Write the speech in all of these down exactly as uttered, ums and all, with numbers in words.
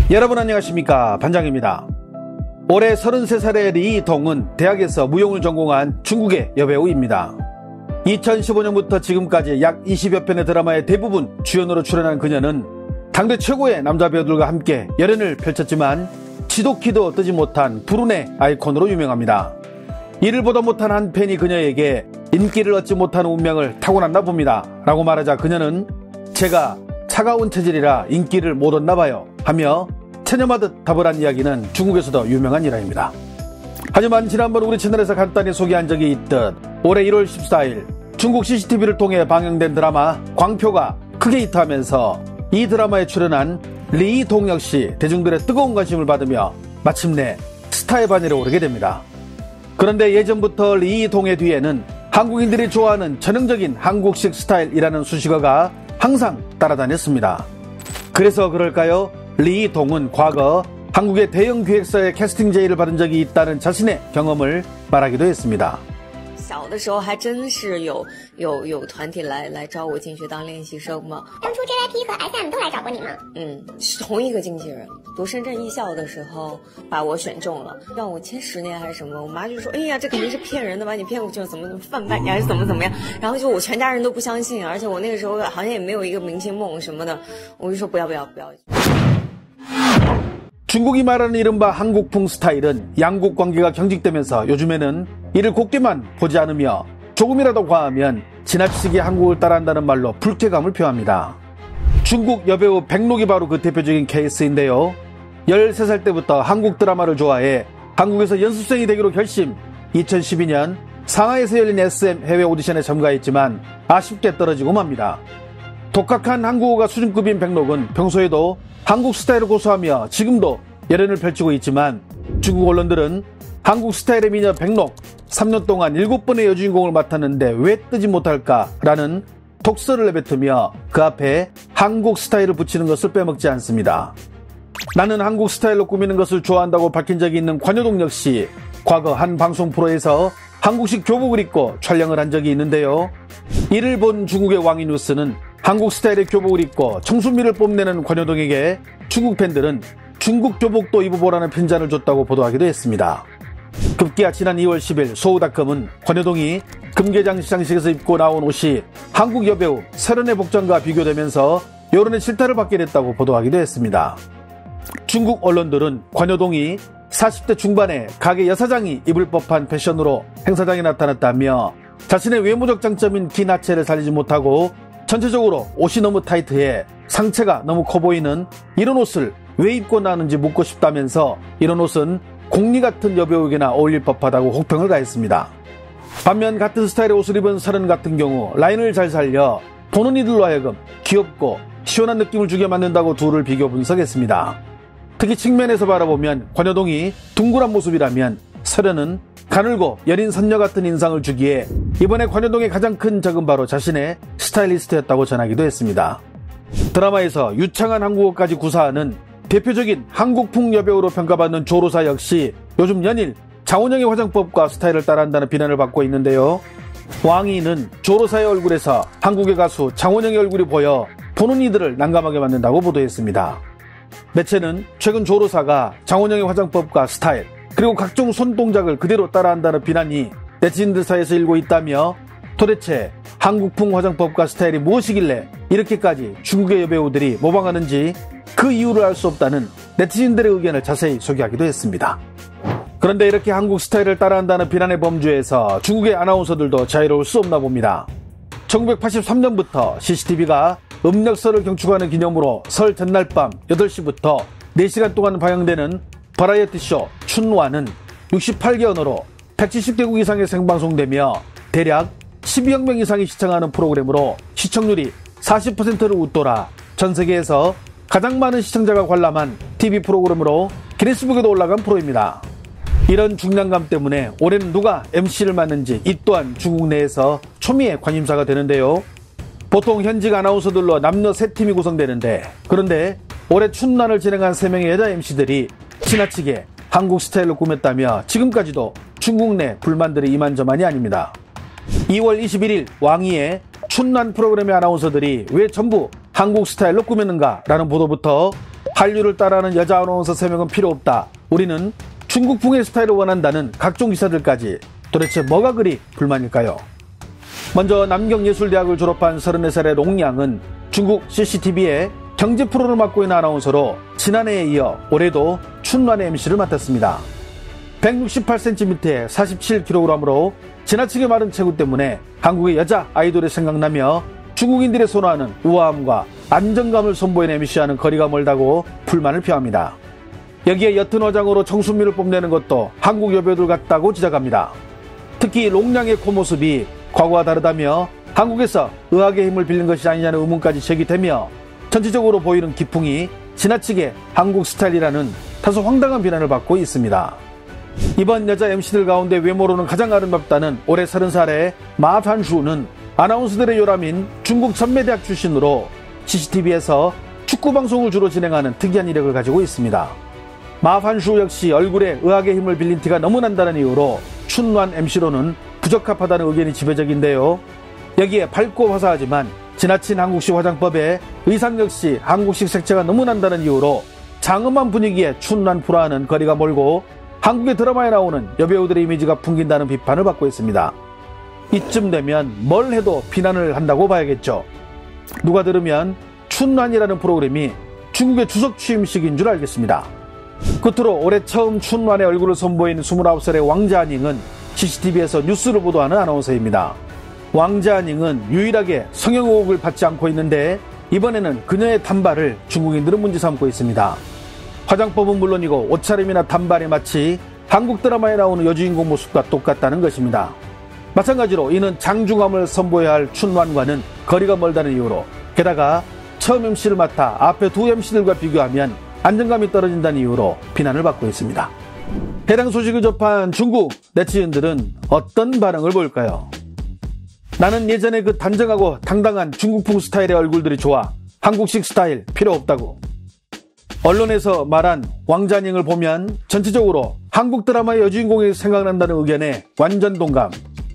여러분 안녕하십니까, 반장입니다. 올해 서른세 살의 리이동은 대학에서 무용을 전공한 중국의 여배우입니다. 이천십오 년부터 지금까지 약 이십여 편의 드라마의 대부분 주연으로 출연한 그녀는 당대 최고의 남자 배우들과 함께 열연을 펼쳤지만 지독히도 뜨지 못한 불운의 아이콘으로 유명합니다. 이를 보다 못한 한 팬이 그녀에게 인기를 얻지 못하는 운명을 타고났나 봅니다 라고 말하자 그녀는 제가 차가운 체질이라 인기를 못 얻나 봐요 하며 체념하듯 답을 한 이야기는 중국에서도 유명한 일화입니다. 하지만 지난번 우리 채널에서 간단히 소개한 적이 있듯 올해 일월 십사일 중국 씨씨티비를 통해 방영된 드라마 광표가 크게 히트하면서 이 드라마에 출연한 리이동 역시 대중들의 뜨거운 관심을 받으며 마침내 스타의 반열에 오르게 됩니다. 그런데 예전부터 리이동의 뒤에는 한국인들이 좋아하는 전형적인 한국식 스타일이라는 수식어가 항상 따라다녔습니다. 그래서 그럴까요? 리이동은 과거 한국의 대형 기획사의 캐스팅 제의를 받은 적이 있다는 자신의 경험을 말하기도 했습니다. 小的时候还真是有有有团体来来找我进去当练习生嘛。 当初 J Y P 和 S M 都来找过你吗？ 嗯，是同一个经纪人。读深圳艺校的时候把我选中了，让我签十年还是什么？我妈就说：“哎呀，这肯定是骗人的，把你骗过去了，怎么怎么贩卖你还是怎么怎么样？”然后就我全家人都不相信，而且我那个时候好像也没有一个明星梦什么的，我就说不要不要不要。 중국이 말하는 이른바 한국풍 스타일은 양국 관계가 경직되면서 요즘에는 이를 곱게만 보지 않으며 조금이라도 과하면 지나치게 한국을 따라한다는 말로 불쾌감을 표합니다. 중국 여배우 백록이 바로 그 대표적인 케이스인데요. 열세 살 때부터 한국 드라마를 좋아해 한국에서 연습생이 되기로 결심, 이천십이 년 상하이에서 열린 에스엠 해외 오디션에 참가했지만 아쉽게 떨어지고 맙니다. 독학한 한국어가 수준급인 백록은 평소에도 한국 스타일을 고수하며 지금도 열연을 펼치고 있지만 중국 언론들은 한국 스타일의 미녀 백록 삼 년 동안 일곱 번의 여주인공을 맡았는데 왜 뜨지 못할까라는 독설을 내뱉으며 그 앞에 한국 스타일을 붙이는 것을 빼먹지 않습니다. 나는 한국 스타일로 꾸미는 것을 좋아한다고 밝힌 적이 있는 관여동 역시 과거 한 방송 프로에서 한국식 교복을 입고 촬영을 한 적이 있는데요. 이를 본 중국의 왕이뉴스는 한국 스타일의 교복을 입고 청순미를 뽐내는 관여동에게 중국 팬들은 중국 교복도 입어보라는 편지를 줬다고 보도하기도 했습니다. 급기야 지난 이월 십일 소우닷컴은 관여동이 금계장 시상식에서 입고 나온 옷이 한국 여배우 설현의 복장과 비교되면서 여론의 질타를 받게 됐다고 보도하기도 했습니다. 중국 언론들은 관여동이 사십 대 중반의 가게 여사장이 입을 법한 패션으로 행사장에 나타났다며 자신의 외모적 장점인 긴 하체를 살리지 못하고 전체적으로 옷이 너무 타이트해 상체가 너무 커 보이는 이런 옷을 왜 입고 나는지 묻고 싶다면서 이런 옷은 공리 같은 여배우에게나 어울릴 법하다고 혹평을 가했습니다. 반면 같은 스타일의 옷을 입은 설현 같은 경우 라인을 잘 살려 보는 이들로 하여금 귀엽고 시원한 느낌을 주게 만든다고 둘을 비교 분석했습니다. 특히 측면에서 바라보면 관여동이 둥그란 모습이라면 설현은 가늘고 여린 선녀 같은 인상을 주기에 이번에 관여동의 가장 큰 적은 바로 자신의 스타일리스트였다고 전하기도 했습니다. 드라마에서 유창한 한국어까지 구사하는 대표적인 한국풍 여배우로 평가받는 조로사 역시 요즘 연일 장원영의 화장법과 스타일을 따라한다는 비난을 받고 있는데요. 왕이는 조로사의 얼굴에서 한국의 가수 장원영의 얼굴이 보여 보는 이들을 난감하게 만든다고 보도했습니다. 매체는 최근 조로사가 장원영의 화장법과 스타일 그리고 각종 손동작을 그대로 따라한다는 비난이 네티즌들 사이에서 일고 있다며 도대체 한국풍 화장법과 스타일이 무엇이길래 이렇게까지 중국의 여배우들이 모방하는지 그 이유를 알 수 없다는 네티즌들의 의견을 자세히 소개하기도 했습니다. 그런데 이렇게 한국 스타일을 따라한다는 비난의 범주에서 중국의 아나운서들도 자유로울 수 없나 봅니다. 천구백팔십삼 년부터 씨씨티비가 음력설을 경축하는 기념으로 설 전날 밤 여덟 시부터 네 시간 동안 방영되는 버라이어티쇼 춘화는 육십팔 개 언어로 백칠십 개국 이상에 생방송되며 대략 십이억 명 이상이 시청하는 프로그램으로 시청률이 사십 퍼센트를 웃돌아 전 세계에서 가장 많은 시청자가 관람한 티비 프로그램으로 기네스북에도 올라간 프로입니다. 이런 중량감 때문에 올해는 누가 엠씨를 맡는지 이 또한 중국 내에서 초미의 관심사가 되는데요. 보통 현직 아나운서들로 남녀 세 팀이 구성되는데 그런데 올해 춘난을 진행한 세 명의 여자 엠씨들이 지나치게 한국 스타일로 꾸몄다며 지금까지도 중국 내 불만들이 이만저만이 아닙니다. 이월 이십일일 왕이의 춘난 프로그램의 아나운서들이 왜 전부 한국 스타일로 꾸몄는가 라는 보도부터 한류를 따라하는 여자 아나운서 세 명은 필요 없다. 우리는 중국풍의 스타일을 원한다는 각종 기사들까지 도대체 뭐가 그리 불만일까요? 먼저 남경예술대학을 졸업한 서른네 살의 롱양은 중국 씨씨티비의 경제 프로를 맡고 있는 아나운서로 지난해에 이어 올해도 춘란의 엠씨를 맡았습니다. 백육십팔 센티미터에 사십칠 킬로그램으로 지나치게 마른 체구 때문에 한국의 여자 아이돌이 생각나며 중국인들의 선호하는 우아함과 안정감을 선보이는 엠씨와는 거리가 멀다고 불만을 표합니다. 여기에 옅은 화장으로 청순미를 뽐내는 것도 한국 여배우들 같다고 지적합니다. 특히 롱양의 코모습이 과거와 다르다며 한국에서 의학의 힘을 빌린 것이 아니냐는 의문까지 제기되며 전체적으로 보이는 기풍이 지나치게 한국 스타일이라는 다소 황당한 비난을 받고 있습니다. 이번 여자 엠씨들 가운데 외모로는 가장 아름답다는 올해 서른 살의 마판슈는 아나운서들의 요람인 중국 전매대학 출신으로 씨씨티비에서 축구방송을 주로 진행하는 특이한 이력을 가지고 있습니다. 마판슈 역시 얼굴에 의학의 힘을 빌린 티가 너무 난다는 이유로 춘란 엠씨로는 부적합하다는 의견이 지배적인데요. 여기에 밝고 화사하지만 지나친 한국식 화장법에 의상 역시 한국식 색채가 너무 난다는 이유로 장엄한 분위기에 춘란 프로와는 거리가 멀고 한국의 드라마에 나오는 여배우들의 이미지가 풍긴다는 비판을 받고 있습니다. 이쯤 되면 뭘 해도 비난을 한다고 봐야겠죠. 누가 들으면 춘란이라는 프로그램이 중국의 주석 취임식인 줄 알겠습니다. 끝으로 올해 처음 춘란의 얼굴을 선보인 스물아홉 살의 왕자닝은 씨씨티비에서 뉴스를 보도하는 아나운서입니다. 왕자닝은 유일하게 성형 의혹을 받지 않고 있는데 이번에는 그녀의 단발을 중국인들은 문제 삼고 있습니다. 화장법은 물론이고 옷차림이나 단발이 마치 한국 드라마에 나오는 여주인공 모습과 똑같다는 것입니다. 마찬가지로 이는 장중함을 선보여야 할 춘란과는 거리가 멀다는 이유로, 게다가 처음 엠씨를 맡아 앞에 두 엠씨들과 비교하면 안정감이 떨어진다는 이유로 비난을 받고 있습니다. 해당 소식을 접한 중국 네티즌들은 어떤 반응을 보일까요? 나는 예전에 그 단정하고 당당한 중국풍 스타일의 얼굴들이 좋아. 한국식 스타일 필요 없다고. 언론에서 말한 왕자닝을 보면 전체적으로 한국 드라마의 여주인공이 생각난다는 의견에 완전 동감.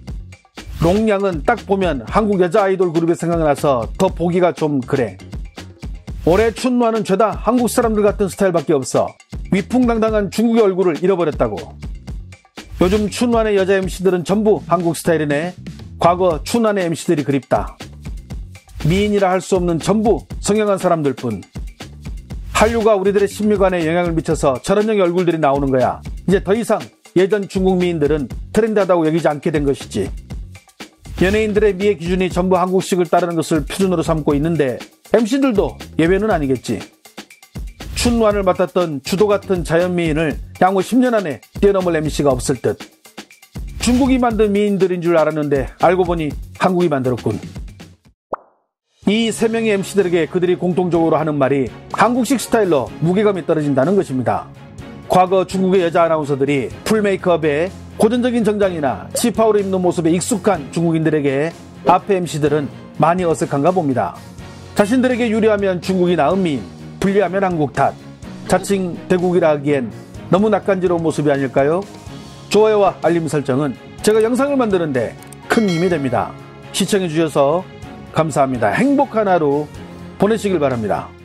롱양은 딱 보면 한국 여자 아이돌 그룹이 생각나서 더 보기가 좀 그래. 올해 춘란은 죄다 한국 사람들 같은 스타일밖에 없어. 위풍당당한 중국의 얼굴을 잃어버렸다고. 요즘 춘란의 여자 엠씨들은 전부 한국 스타일이네. 과거 춘란의 엠씨들이 그립다. 미인이라 할 수 없는 전부 성형한 사람들 뿐. 한류가 우리들의 심리관에 영향을 미쳐서 저런 형의 얼굴들이 나오는 거야. 이제 더 이상 예전 중국 미인들은 트렌드하다고 여기지 않게 된 것이지. 연예인들의 미의 기준이 전부 한국식을 따르는 것을 표준으로 삼고 있는데 엠씨들도 예외는 아니겠지. 춘란을 맡았던 주도 같은 자연미인을 향후 십 년 안에 뛰어넘을 엠씨가 없을 듯. 중국이 만든 미인들인 줄 알았는데 알고 보니 한국이 만들었군. 이 세 명의 엠씨들에게 그들이 공통적으로 하는 말이 한국식 스타일로 무게감이 떨어진다는 것입니다. 과거 중국의 여자 아나운서들이 풀 메이크업에 고전적인 정장이나 치파오를 입는 모습에 익숙한 중국인들에게 앞에 엠씨들은 많이 어색한가 봅니다. 자신들에게 유리하면 중국이 나은 미인, 불리하면 한국 탓. 자칭 대국이라 하기엔 너무 낯간지러운 모습이 아닐까요? 좋아요와 알림 설정은 제가 영상을 만드는데 큰 힘이 됩니다. 시청해주셔서 감사합니다. 행복한 하루 보내시길 바랍니다.